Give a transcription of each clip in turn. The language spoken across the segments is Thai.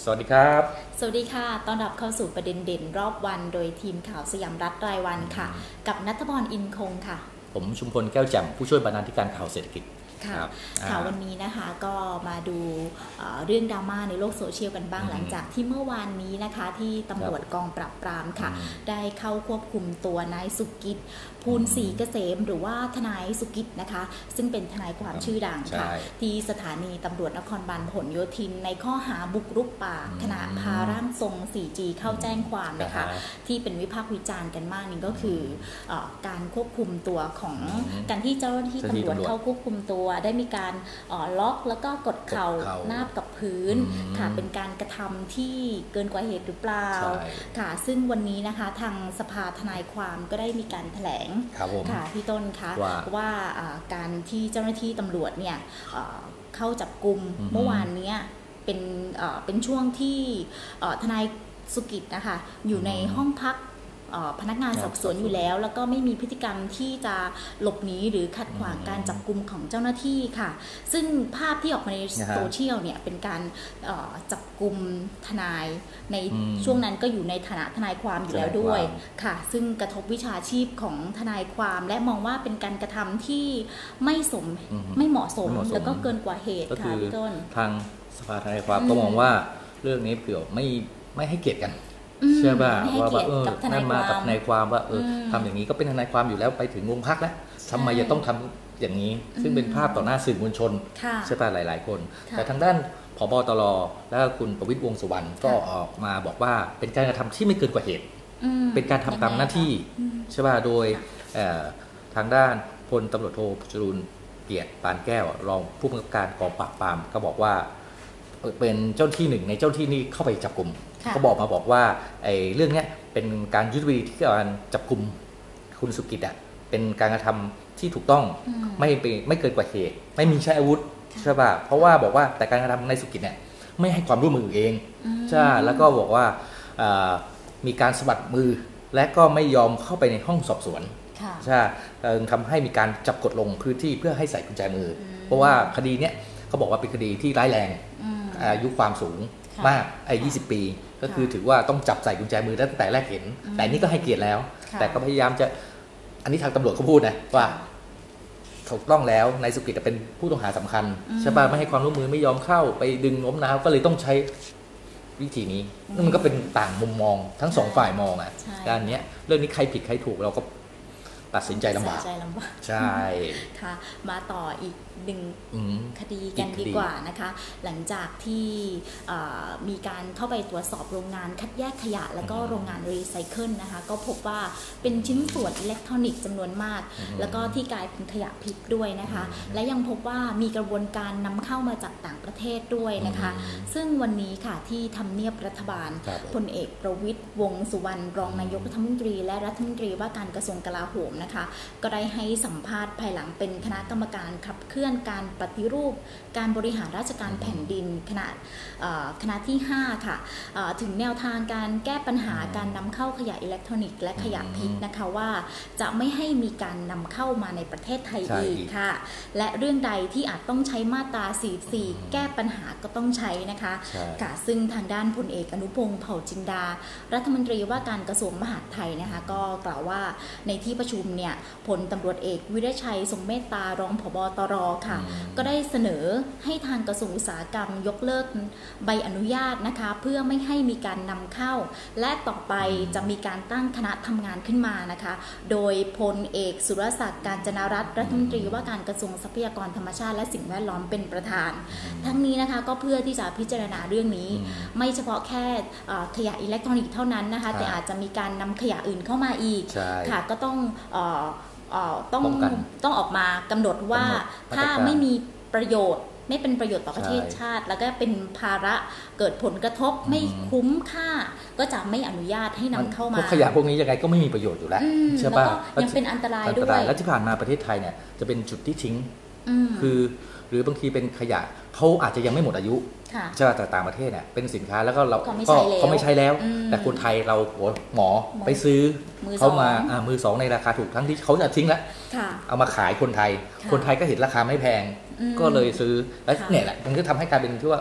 สวัสดีครับสวัสดีค่ะต้อนรับเข้าสู่ประเด็นเด่นรอบวันโดยทีมข่าวสยามรัฐรายวันค่ะกับณัฐพร อินคงค่ะผมชุมพลแก้วแจ่มผู้ช่วยบรรณาธิการข่าวเศรษฐกิจค่ะวันนี้นะคะก็มาดูเรื่องดราม่าในโลกโซเชียลกันบ้างหลังจากที่เมื่อวานนี้นะคะที่ตำรวจกองปราบปรามค่ะได้เข้าควบคุมตัวนายสุกิจภูลศรีเกษมหรือว่าทนายสุกิจนะคะซึ่งเป็นทนายความชื่อดังค่ะที่สถานีตำรวจนครบาลพหลโยธินในข้อหาบุกรุกป่าขณะพาร่างทรง 4G เข้าแจ้งความนะคะที่เป็นวิพากษ์วิจารณ์กันมากนี่ก็คือการควบคุมตัวของการที่เจ้าหน้าที่ตำรวจเข้าควบคุมตัวได้มีการล็อกแล้วก็กดเข่านาบกับพื้นค่ะเป็นการกระทำที่เกินกว่าเหตุหรือเปล่าค่ะซึ่งวันนี้นะคะทางสภาทนายความก็ได้มีการแถลงค่ะพี่ต้นคะว่าการที่เจ้าหน้าที่ตำรวจเนี่ยเข้าจับกุมเมื่อวานนี้เป็นช่วงที่ทนายสุกิจนะคะอยู่ในห้องพักพนักงานสอบสวนอยู่แล้วแล้วก็ไม่มีพฤติกรรมที่จะหลบหนีหรือขัดขวางการจับกุมของเจ้าหน้าที่ค่ะซึ่งภาพที่ออกมาในโซเชียลเนี่ยเป็นการจับกุมทนายในช่วงนั้นก็อยู่ในฐานะทนายความอยู่แล้วด้วยค่ะซึ่งกระทบวิชาชีพของทนายความและมองว่าเป็นการกระทำที่ไม่เหมาะสมแล้วก็เกินกว่าเหตุค่ะพี่ต้นทางสภาทนายความก็มองว่าเรื่องนี้เผื่อไม่ให้เกียรติกันเชื่อป่ะว่านั่นมากับทนายความว่าทำอย่างนี้ก็เป็นทนายความอยู่แล้วไปถึงโรงพักแล้วทำไมจะต้องทำอย่างนี้ซึ่งเป็นภาพต่อหน้าสื่อมวลชนใช่ป่ะหลายๆคนแต่ทางด้านผบ.ตร.และคุณประวิตรวงษ์สุวรรณก็ออกมาบอกว่าเป็นการกระทำที่ไม่เกินกว่าเหตุเป็นการทำตามหน้าที่ใช่ป่ะโดยทางด้านพลตำรวจโทจรูลเกียรติปานแก้วรองผู้บังคับการกองปราบปรามก็บอกว่าเป็นเจ้าที่หนึ่งในเจ้าที่นี้เข้าไปจับกุมเขาบอกว่าไอ้เรื่องนี้เป็นการยุทธวิธีที่การจับกุมคุณสุกิจเป็นการกระทำที่ถูกต้องไม่เกินกว่าเหตุไม่มีใช้อาวุธใช่ป่ะเพราะว่าบอกว่าแต่การกระทำในสุกิจเนี่ยไม่ให้ความร่วมมือเองใช่แล้วก็บอกว่ามีการสะบัดมือและก็ไม่ยอมเข้าไปในห้องสอบสวนใช่ทำให้มีการจับกดลงพื้นที่เพื่อให้ใส่กุญแจมือเพราะว่าคดีเนี้ยเขาบอกว่าเป็นคดีที่ร้ายแรงอายุความสูงมาก20 ปีก็คือถือว่าต้องจับใส่กุญแจมือตั้งแต่แรกเห็นแต่นี่ก็ให้เกียรติแล้วแต่ก็พยายามจะอันนี้ทางตำรวจเขาพูดนะว่าถูกต้องแล้วนายสุกิจเป็นผู้ต้องหาสำคัญใช่ป่ะไม่ให้ความร่วมมือไม่ยอมเข้าไปดึงโน้มน้าวก็เลยต้องใช้วิธีนี้นั่นมันก็เป็นต่างมุมมองทั้งสองฝ่ายมองด้านนี้เรื่องนี้ใครผิดใครถูกเราก็ตัดสินใจลำบากใช่ค่ะมาต่ออีกหนึ่งคดีกันดีกว่านะคะหลังจากที่มีการเข้าไปตรวจสอบโรงงานคัดแยกขยะแล้วก็โรงงานรีไซเคิลนะคะก็พบว่าเป็นชิ้นส่วนอิเล็กทรอนิกส์จำนวนมากแล้วก็ที่กลายเป็นขยะพิษด้วยนะคะและยังพบว่ามีกระบวนการนำเข้ามาจากต่างประเทศด้วยนะคะซึ่งวันนี้ค่ะที่ทำเนียบรัฐบาลพลเอกประวิตรวงษ์สุวรรณรองนายกรัฐมนตรีและรัฐมนตรีว่าการกระทรวงกลาโหมนะคะก็ได้ให้สัมภาษณ์ภายหลังเป็นคณะกรรมการขับเคลื่อนการปฏิรูปการบริหารราชการแผ่นดินคณะที่5ค่ะถึงแนวทางการแก้ปัญหาการนำเข้าขยะอิเล็กทรอนิกส์และขยะพิษนะคะว่าจะไม่ให้มีการนำเข้ามาในประเทศไทยอีกค่ะและเรื่องใดที่อาจต้องใช้มาตรา44แก้ปัญหาก็ต้องใช้นะคะค่ะซึ่งทางด้านพลเอกอนุพงษ์เผ่าจินดารัฐมนตรีว่าการกระทรวงมหาดไทยนะคะก็กล่าวว่าในที่ประชุมเนี่ยพลตำรวจเอกวิรชัยทรงเมตตารองผบ.ตร.ค่ะก็ได้เสนอให้ทางกระทรวงอุตสาหกรรมยกเลิกใบอนุญาตนะคะเพื่อไม่ให้มีการนำเข้าและต่อไปจะมีการตั้งคณะทำงานขึ้นมานะคะโดยพลเอกสุรศักดิ์ กาญจนรัตน์รัฐมนตรีว่าการกระทรวงทรัพยากรธรรมชาติและสิ่งแวดล้อมเป็นประธานทั้งนี้นะคะก็เพื่อที่จะพิจารณาเรื่องนี้ไม่เฉพาะแค่ขยะอิเล็กทรอนิกส์เท่านั้นนะคะแต่อาจจะมีการนำขยะอื่นเข้ามาอีกค่ะก็ต้องออกมากำหนดว่าถ้าไม่มีประโยชน์ไม่เป็นประโยชน์ต่อประเทศชาติแล้วก็เป็นภาระเกิดผลกระทบไม่คุ้มค่าก็จะไม่อนุญาตให้นำเข้ามาขยะพวกนี้ยังไงก็ไม่มีประโยชน์อยู่แล้วใช่ป่ะยังเป็นอันตรายด้วยแล้วที่ผ่านมาประเทศไทยเนี่ยจะเป็นจุดที่ทิ้งคือหรือบางทีเป็นขยะเขาอาจจะยังไม่หมดอายุใช่ป่ะแต่ต่างประเทศเนี่ยเป็นสินค้าแล้วก็เราก็เขาไม่ใช้แล้วแต่คนไทยเราหมอไปซื้อเขามามือสองในราคาถูกทั้งที่เขาจะทิ้งแล้วเอามาขายคนไทยก็เห็นราคาไม่แพงก็เลยซื้อแล้วเนี่ยแหละมันก็ทำให้กลายเป็นที่ว่า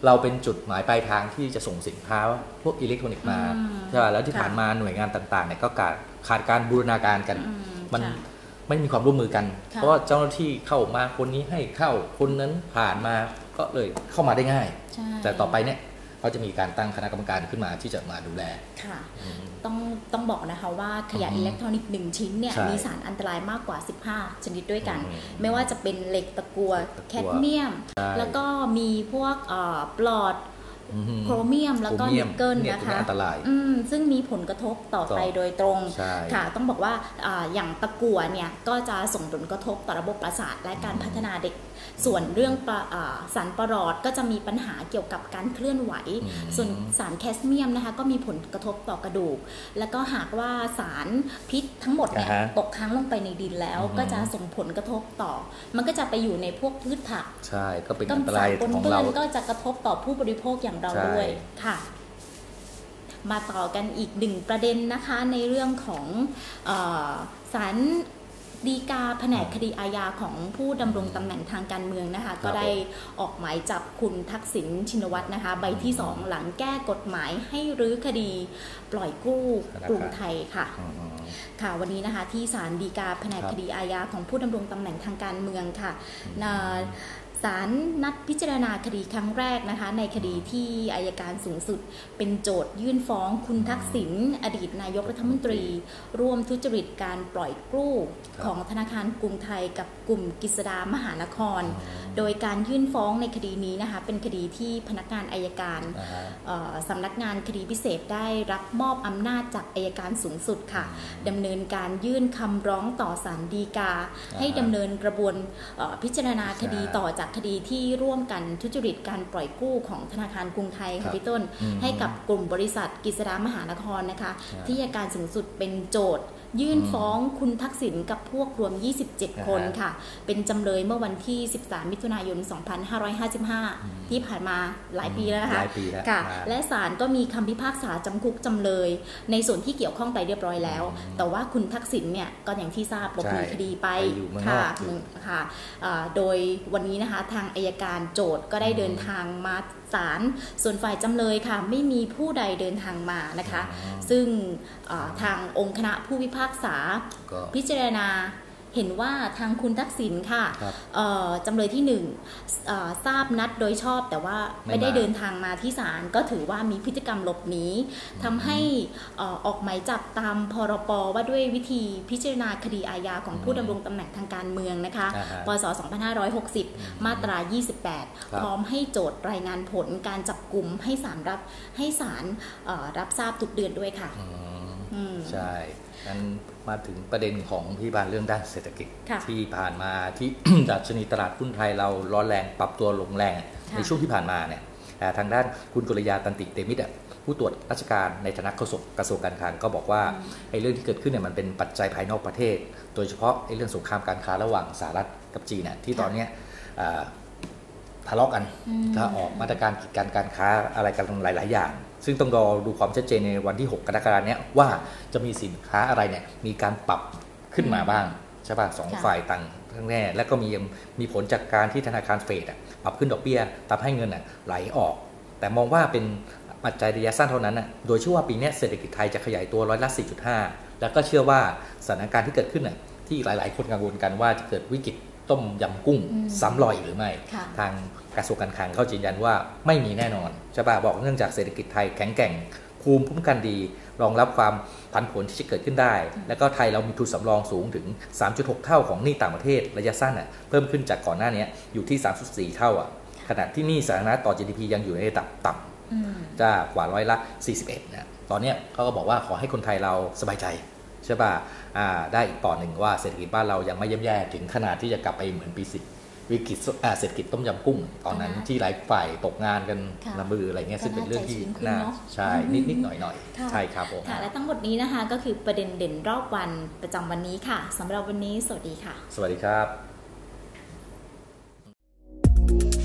เราเป็นจุดหมายปลายทางที่จะส่งสินค้าพวกอิเล็กทรอนิกส์มาใช่ป่ะแล้วที่ผ่านมาหน่วยงานต่างๆเนี่ยก็ขาดการบูรณาการกันมันไม่มีความร่วมมือกันเพราะว่าเจ้าหน้าที่เข้ามาคนนี้ให้เข้าคนนั้นผ่านมาก็เลยเข้ามาได้ง่ายแต่ต่อไปเนี่ยเขาจะมีการตั้งคณะกรรมการขึ้นมาที่จะมาดูแลค่ะต้องบอกนะคะว่าขยะอิเล็กทรอนิกส์1ชิ้นเนี่ยมีสารอันตรายมากกว่า15ชนิดด้วยกันไม่ว่าจะเป็นเหล็กตะกั่วแคดเมียมแล้วก็มีพวกปลอดโครเมียมแล้วก็นิกเกิลนะคะซึ่งมีผลกระทบต่อไตโดยตรงค่ะต้องบอกว่าอย่างตะกั่วเนี่ยก็จะส่งผลกระทบต่อระบบประสาทและการพัฒนาเด็กส่วนเรื่องสารปรอดก็จะมีปัญหาเกี่ยวกับการเคลื่อนไหวส่วนสารแคดเมียมนะคะก็มีผลกระทบต่อกระดูกแล้วก็หากว่าสารพิษทั้งหมดเนี่ยตกค้างลงไปในดินแล้วก็จะส่งผลกระทบต่อมันก็จะไปอยู่ในพวกพืชผักใช่ก็เป็นอันตรายของเราก็จะกระทบต่อผู้บริโภคอย่างเราด้วยค่ะมาต่อกันอีกหนึ่งประเด็นนะคะในเรื่องของศาลฎีกาแผนกคดีอาญาของผู้ดำรงตำแหน่งทางการเมืองนะคะก็ได้ออกหมายจับคุณทักษิณชินวัตรนะคะใบที่2หลังแก้กฎหมายให้รื้อคดีปล่อยกู้กรุงไทยค่ะค่ะวันนี้นะคะที่ศาลฎีกาแผนกคดีอาญาของผู้ดำรงตำแหน่งทางการเมืองค่ะศาลนัดพิจารณาคดีครั้งแรกนะคะในคดีที่อัยการสูงสุดเป็นโจทยื่นฟ้องคุณทักษิณอดีตนายกรัฐมนตรีร่วมทุจริตการปล่อยกู้ของธนาคารกรุงไทยกับกลุ่มกฤษดามหานครโดยการยื่นฟ้องในคดีนี้นะคะเป็นคดีที่พนักงานอัยการสำนักงานคดีพิเศษได้รับมอบอำนาจจากอัยการสูงสุดค่ะดำเนินการยื่นคำร้องต่อศาลฎีกาให้ดำเนินกระบวนพิจารณาคดีต่อจากคดีที่ร่วมกันทุจริตการปล่อยกู้ของธนาคารกรุงไทยค่ะพี่ต้นให้กับกลุ่มบริษัทกฤษดามหานครนะคะที่อัยการสูงสุดเป็นโจทยื่นฟ้องคุณทักษิณกับพวกรวม27คนค่ะเป็นจำเลยเมื่อวันที่13มิถุนายน2555ที่ผ่านมาหลายปีแล้วนะคะค่ะและศาลก็มีคำพิพากษาจำคุกจำเลยในส่วนที่เกี่ยวข้องไปเรียบร้อยแล้วแต่ว่าคุณทักษิณเนี่ยก็อย่างที่ทราบหลบหนีคดีไปค่ะโดยวันนี้นะคะทางอัยการโจทก์ก็ได้เดินทางมาศาลส่วนฝ่ายจำเลยค่ะไม่มีผู้ใดเดินทางมานะคะซึ่งทางองค์คณะผู้พิพากษาพิจารณาเห็นว่าทางคุณทักษิณค่ะจำเลยที่1ทราบนัดโดยชอบแต่ว่าไม่ได้เดินทางมาที่ศาลก็ถือว่ามีพฤติกรรมหลบหนีทำให้ออกหมายจับตามพรบว่าด้วยวิธีพิจารณาคดีอาญาของผู้ดำรงตำแหน่งทางการเมืองนะคะพ.ศ. 2560มาตรา28พร้อมให้โจทก์รายงานผลการจับกุมให้ศาลรับทราบทุกเดือนด้วยค่ะใช่งั้นมาถึงประเด็นของพี่บานเรื่องด้านเศรษฐกิจที่ผ่านมาที่ ดัชนีตลาดหุ้นไทยเราร้อนแรงปรับตัวลงแรงในช่วงที่ผ่านมาเนี่ยทางด้านคุณกุลยาตันติเตมิตรผู้ตรวจราชการในฐานะโฆษกกระทรวงการคลังก็บอกว่าไอ้เรื่องที่เกิดขึ้นเนี่ยมันเป็นปัจจัยภายนอกประเทศโดยเฉพาะไอ้เรื่องสงครามการค้าระหว่างสหรัฐกับจีนเนี่ยที่ตอนนี้ทะเลาะกันถ้าออกมาตรการกีดกันการค้าอะไรกันหลายๆอย่างซึ่งต้องรอดูความชัดเจนในวันที่6 กรกฎาคมนี้ว่าจะมีสินค้าอะไรเนี่ยมีการปรับขึ้นมาบ้างใช่ป่ะ2 ฝ่ายต่างทั้งแน่และก็มีผลจากการที่ธนาคารเฟดปรับขึ้นดอกเบี้ยทำให้เงินไหลออกแต่มองว่าเป็นปัจจัยระยะสั้นเท่านั้นโดยเชื่อว่าปีนี้เศรษฐกิจไทยจะขยายตัว4.5%แล้วก็เชื่อว่าสถานการณ์ที่เกิดขึ้นที่หลายๆคนกังวลกันว่าจะเกิดวิกฤตต้มยำกุ้งซ้ำรอยหรือไม่ทางกระทรวงการคลังเขายืนยันว่าไม่มีแน่นอนใช่ป่ะบอกเนื่องจากเศรษฐกิจไทยแข็งแกร่งภูมิคุ้มกันดีรองรับความผันผวนที่จะเกิดขึ้นได้แล้วก็ไทยเรามีทุนสำรองสูงถึง 3.6 เท่าของหนี้ต่างประเทศระยะสั้นเพิ่มขึ้นจากก่อนหน้านี้อยู่ที่ 3.4 เท่าขณะที่หนี้สาธารณะต่อ GDP ยังอยู่ในระดับต่ำจะกว่า41%ตอนนี้เขาก็บอกว่าขอให้คนไทยเราสบายใจใช่ป่ะได้อีกต่อหนึ่งว่าเศรษฐกิจบ้านเรายังไม่ย่ำแย่ถึงขนาดที่จะกลับไปเหมือนปี10วิกฤตเศรษฐกิจต้มยำกุ้งตอนนั้นที่หลายฝ่ายตกงานกันระบืออะไรเงี้ยซึ่งเป็นเรื่องที่น่าใช่นิดหน่อยใช่ครับผมและทั้งหมดนี้นะคะก็คือประเด็นเด่นรอบวันประจำวันนี้ค่ะสำหรับวันนี้สวัสดีค่ะสวัสดีครับ